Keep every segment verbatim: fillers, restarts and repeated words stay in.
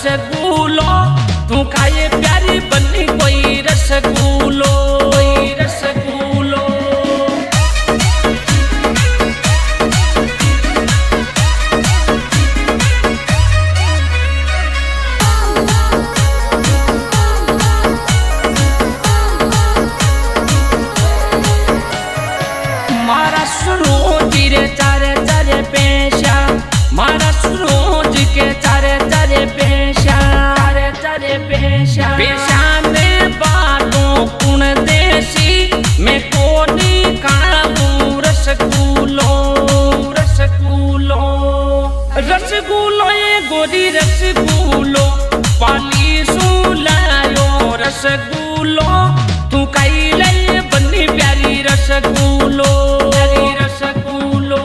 रसगुल्लो तू खाए प्यारी बनी कोई रसगुल्लो कोई रसगुल्लो। मारा सरोज रे चारे चारे पेशा मारा सरोज के चारे चारे पेशा चारे चारे पेशा पेशा में बातों कुण देसी मैं कोनी काबू रसगुल्लो रसगुल्लो रसगुल्लो ये गोरी रसगुल्लो पाली सुलायो रसगुल्लो तू कई ले बनी प्यारी रसगुल्लो प्यारी रसगुल्लो।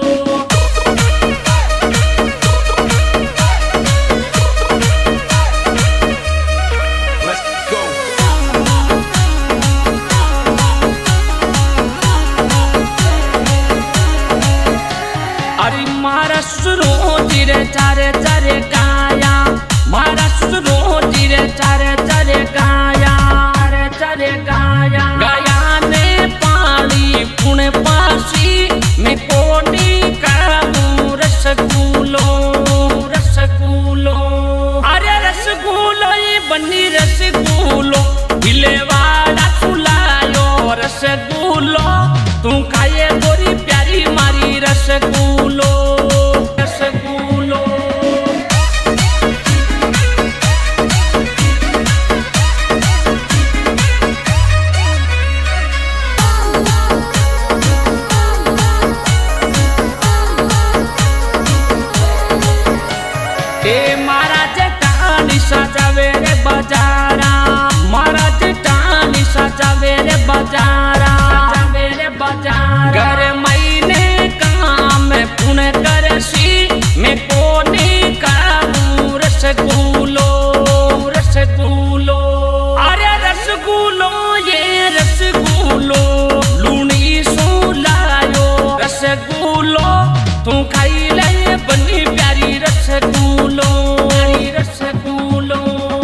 अरे मारा सरोज रे चारे चारे गाया मारा सरोज रे चारे चारे गाया चारे चारे गाया गाया ने पाली पुणे पासी में कोनी काबू रसगुल्लो रसगुल्लो। अरे रसगुल्लो ये बनी रसगुल्लो भिलेवाड़ा सुलायो रसगुल्लो तू खाए गोरी प्यारी मारी रसगुल्लो रसगुल्लो। ए मारा जटानी सजावे रे बाजारा मारा जटानी सजावे रे बाजारा सजावे रे बाजारा घर महीने काम पुणे करसी मैं कोनी काबू रसगुल्लो रसगुल्लो। अरे रसगुल्लो ये रसगुल्लो लूनी सुलायो रसगुल्लो तू खाई ले बनी प्यारी रसगुल्लो प्यारी रसगुल्लो।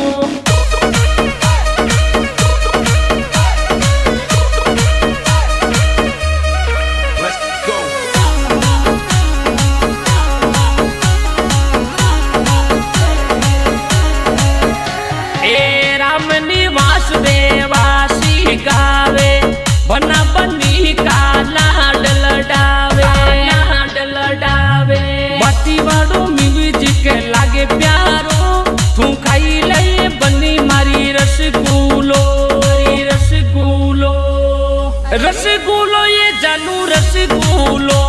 ए राम निवास देवासी गावे बना बनी का लाड लडावे लाड लडावे बाती वाड़ो म्यूजिक लागे प्यारो तू खाई ले बनी मारी रसगुल्लो रसगुल्लो रसगुल्लो ये जानू रसगुल्लो।